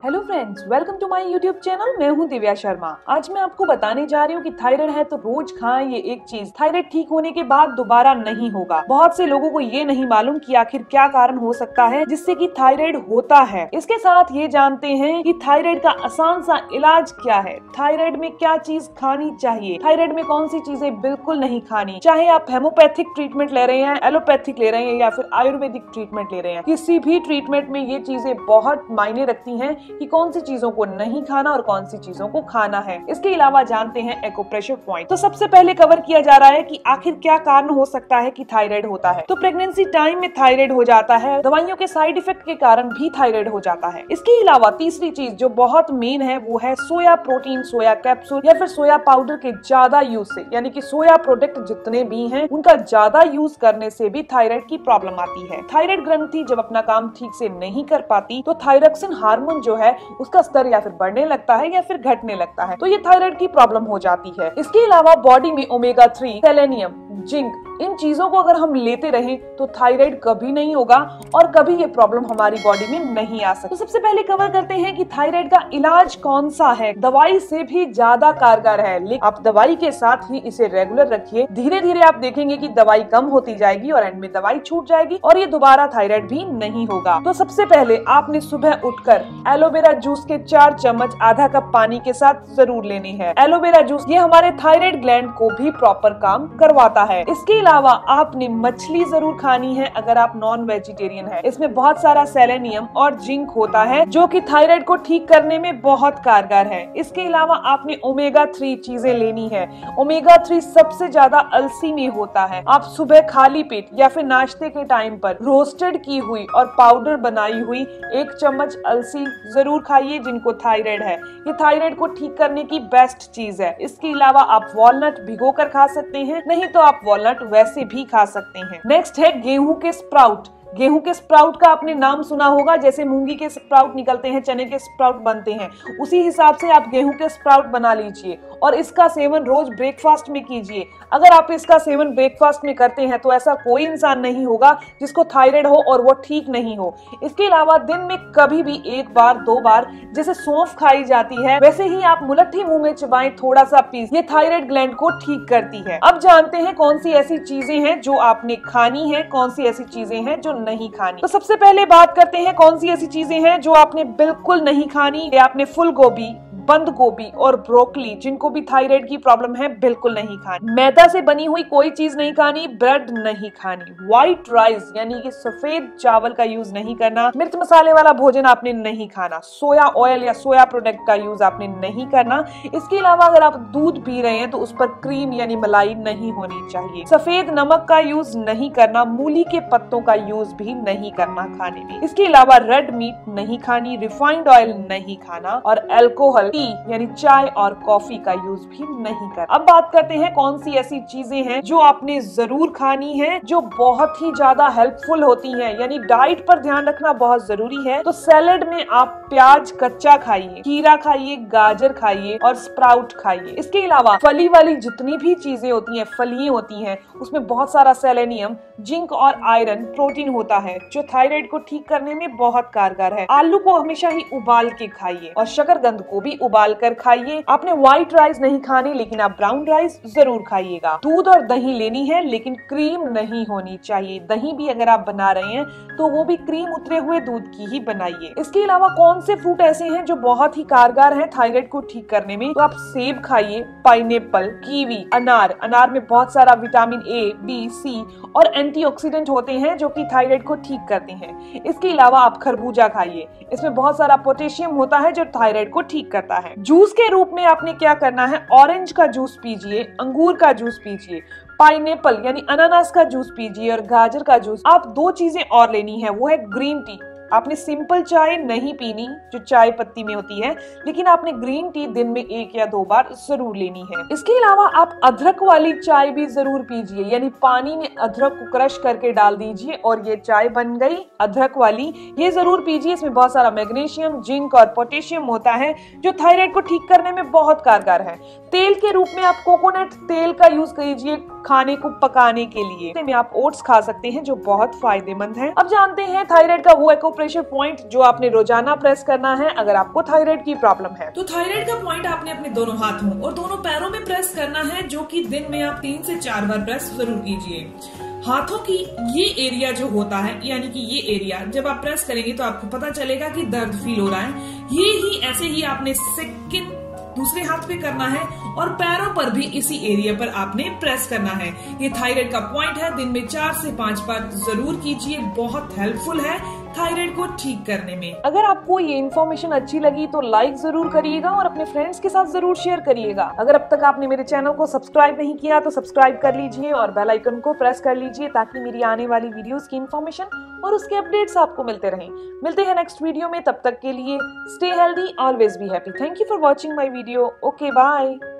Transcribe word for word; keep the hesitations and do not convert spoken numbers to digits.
Hello friends, welcome to my YouTube channel. मैं हूं दिव्या शर्मा। आज मैं आपको बताने जा रही हूं कि थायराइड है तो रोज खाएं ये एक चीज। थायराइड ठीक होने के बाद दोबारा नहीं होगा। बहुत से लोगों को ये नहीं मालूम कि आखिर क्या कारण हो सकता है जिससे कि थायराइड होता है। इसके साथ ये जानते हैं कि थायराइड का आसान सा इलाज क्या है, थायराइड में क्या चीज खानी चाहिए, थायराइड में कौन सी चीजें बिल्कुल नहीं खानी। चाहे आप हेमोपैथिक ट्रीटमेंट ले रहे हैं, एलोपैथिक ले रहे हैं या फिर आयुर्वेदिक ट्रीटमेंट ले रहे हैं, किसी भी ट्रीटमेंट में ये चीजें बहुत मायने रखती हैं कि कौन सी चीजों को नहीं खाना और कौन सी चीजों को खाना है। इसके अलावा जानते हैं एक्यूप्रेशर पॉइंट। तो सबसे पहले कवर किया जा रहा है कि आखिर क्या कारण हो सकता है कि थायराइड होता है। तो प्रेगनेंसी टाइम में थायराइड हो जाता है, दवाइयों के साइड इफेक्ट के कारण भी थायराइड हो जाता है। इसके अलावा तीसरी चीज जो बहुत मेन है वो है सोया प्रोटीन, सोया कैप्सूल या फिर सोया पाउडर के ज्यादा यूज से, यानी कि सोया प्रोडक्ट जितने भी हैं उनका ज्यादा यूज करने से भी थायराइड की प्रॉब्लम आती है। थायराइड ग्रंथि जब अपना काम ठीक से नहीं कर पाती तो थायरॉक्सिन हार्मोन जो है उसका स्तर या फिर बढ़ने लगता है या फिर घटने लगता है, तो ये थायराइड की प्रॉब्लम हो जाती है। इसके अलावा बॉडी में ओमेगा थ्री, सेलेनियम, जिंक, इन चीजों को अगर हम लेते रहें तो थायराइड कभी नहीं होगा और कभी ये प्रॉब्लम हमारी बॉडी में नहीं आ सकती। तो सबसे पहले कवर करते हैं कि थायराइड का इलाज कौन सा है। दवाई से भी ज्यादा कारगर है, लेकिन आप दवाई के साथ ही इसे रेगुलर रखिए। धीरे धीरे आप देखेंगे कि दवाई कम होती जाएगी और एंड में दवाई छूट जाएगी और ये दोबारा थायराइड भी नहीं होगा। तो सबसे पहले आपने सुबह उठकर एलोवेरा जूस के चार चम्मच आधा कप पानी के साथ जरूर लेनी है। एलोवेरा जूस ये हमारे थायराइड ग्लैंड को भी प्रॉपर काम करवाता है। इसके अलावा आपने मछली जरूर खानी है अगर आप नॉन वेजिटेरियन है। इसमें बहुत सारा सेलेनियम और जिंक होता है जो कि थायराइड को ठीक करने में बहुत कारगर है। इसके अलावा आपने ओमेगा थ्री चीजें लेनी है। ओमेगा थ्री सबसे ज्यादा अलसी में होता है। आप सुबह खाली पेट या फिर नाश्ते के टाइम पर रोस्टेड की हुई और पाउडर बनाई हुई एक चम्मच अलसी जरूर खाइए जिनको थायराइड है। ये थायराइड को ठीक करने की बेस्ट चीज है। इसके अलावा आप वॉलनट भिगो कर खा सकते हैं, नहीं तो आप वॉलनट वैसे भी खा सकते हैं। नेक्स्ट है गेहूं के स्प्राउट। गेहूं के स्प्राउट का आपने नाम सुना होगा, जैसे मूंगी के स्प्राउट निकलते हैं, चने के स्प्राउट बनते हैं, उसी हिसाब से आप गेहूं के स्प्राउट बना लीजिए और इसका सेवन रोज ब्रेकफास्ट में कीजिए। अगर आप इसका सेवन ब्रेकफास्ट में करते हैं तो ऐसा कोई इंसान नहीं होगा जिसको थायराइड हो और वो ठीक नहीं हो। इसके अलावा दिन में कभी भी एक बार दो बार जैसे सौंफ खाई जाती है वैसे ही आप मुलट्ठी मुंह में चबाएं थोड़ा सा पीस, ये थायराइड ग्लैंड को ठीक करती है। अब जानते हैं कौन सी ऐसी चीजें हैं जो आपने खानी है, कौन सी ऐसी चीजें हैं जो नहीं खानी। तो सबसे पहले बात करते हैं कौन सी ऐसी चीजें हैं जो आपने बिल्कुल नहीं खानी। आपने फूल गोभी, बंद गोभी और ब्रोकली जिनको भी थायराइड की प्रॉब्लम है बिल्कुल नहीं खानी। मैदा से बनी हुई कोई चीज नहीं खानी, ब्रेड नहीं खानी, व्हाइट राइस यानी कि सफेद चावल का यूज नहीं करना, मिर्च मसाले वाला भोजन आपने नहीं खाना, सोया ऑयल या सोया प्रोडक्ट का यूज आपने नहीं करना। इसके अलावा अगर आप दूध पी रहे हैं तो उस पर क्रीम यानी मलाई नहीं होनी चाहिए। सफेद नमक का यूज नहीं करना, मूली के पत्तों का यूज भी नहीं करना खाने में। इसके अलावा रेड मीट नहीं खानी, रिफाइंड ऑयल नहीं खाना और अल्कोहल टी यानी चाय और कॉफी का यूज भी नहीं कर। अब बात करते हैं कौन सी ऐसी चीजें हैं जो आपने जरूर खानी है जो बहुत ही ज्यादा हेल्पफुल होती हैं, यानी डाइट पर ध्यान रखना बहुत जरूरी है। तो सैलेड में आप प्याज कच्चा खाइए, खीरा खाइए, गाजर खाइए और स्प्राउट खाइए। इसके अलावा फली वाली जितनी भी चीजें होती हैं, फलियां होती हैं, उसमें बहुत सारा सेलेनियम, जिंक और आयरन प्रोटीन होता है जो थायराइड को ठीक करने में बहुत कारगर है। आलू को हमेशा ही उबाल के खाइए और शकरकंद को भी उबाल कर खाइए। आपने व्हाइट राइस नहीं खानी लेकिन आप ब्राउन राइस जरूर खाइएगा। दूध और दही लेनी है लेकिन क्रीम नहीं होनी चाहिए। दही भी अगर आप बना रहे हैं तो वो भी क्रीम उतरे हुए दूध की ही बनाइए। इसके अलावा कौन से फ्रूट ऐसे हैं जो बहुत ही कारगर हैं थायराइड को ठीक करने में, तो आप सेब खाइए, पाइनएप्पल, कीवी, अनार। अनार में बहुत सारा विटामिन ए, बी, सी और एंटीऑक्सीडेंट होते हैं जो कि थायराइड को ठीक करते हैं। इसके अलावा आप खरबूजा खाइए, इसमें बहुत सारा पोटेशियम होता है जो थायराइड को ठीक करता है। जूस के रूप में आपने क्या करना है, ऑरेंज का जूस पीजिए, अंगूर का जूस पीजिए, पाइनएप्पल यानी अनानास का जूस पीजिए और गाजर का जूस। आप दो चीजें और लेनी है, वो है ग्रीन टी। आपने सिंपल चाय नहीं पीनी जो चाय पत्ती में होती है, लेकिन आपने ग्रीन टी दिन में एक या दो बार जरूर लेनी है। इसके अलावा आप अदरक वाली चाय भी जरूर पीजिए, यानी पानी में अदरक को क्रश करके डाल दीजिए और ये चाय बन गई अदरक वाली, ये जरूर पीजिए। इसमें बहुत सारा मैग्नीशियम, जिंक और पोटेशियम होता है जो थायराइड को ठीक करने में बहुत कारगर है। तेल के रूप में आप कोकोनट तेल का यूज कीजिए खाने को पकाने के लिए। में आप ओट्स खा सकते हैं जो बहुत फायदेमंद है। अब जानते हैं थायराइड का वो एक्यूप्रेशर एक्यूप्रेशर पॉइंट जो आपने रोजाना प्रेस करना है अगर आपको थायराइड की प्रॉब्लम है। तो थायराइड का पॉइंट आपने अपने दोनों हाथों और दोनों पैरों में प्रेस करना है, जो कि दिन में आप तीन से चार बार प्रेस जरूर कीजिए। हाथों की ये एरिया जो होता है, यानी कि ये एरिया जब आप प्रेस करेंगे तो आपको पता चलेगा कि दर्द फील हो रहा है। ये ही ऐसे ही आपने सेकंड दूसरे हाथ पे करना है और पैरों पर भी इसी एरिया पर आपने प्रेस करना है। ये थायराइड का पॉइंट है, दिन में चार से पांच बार जरूर कीजिए, बहुत हेल्पफुल है थायराइड को ठीक करने में। अगर आपको ये इन्फॉर्मेशन अच्छी लगी तो लाइक जरूर करिएगा और अपने फ्रेंड्स के साथ जरूर शेयर करिएगा। अगर अब तक आपने मेरे चैनल को सब्सक्राइब नहीं किया तो सब्सक्राइब कर लीजिए और बेल आइकन को प्रेस कर लीजिए ताकि मेरी आने वाली वीडियोस की इन्फॉर्मेशन और उसके अपडेट्स आपको मिलते रहें। मिलते हैं नेक्स्ट वीडियो में, तब तक के लिए stay healthy, always be happy. Thank you for watching my video. Okay bye.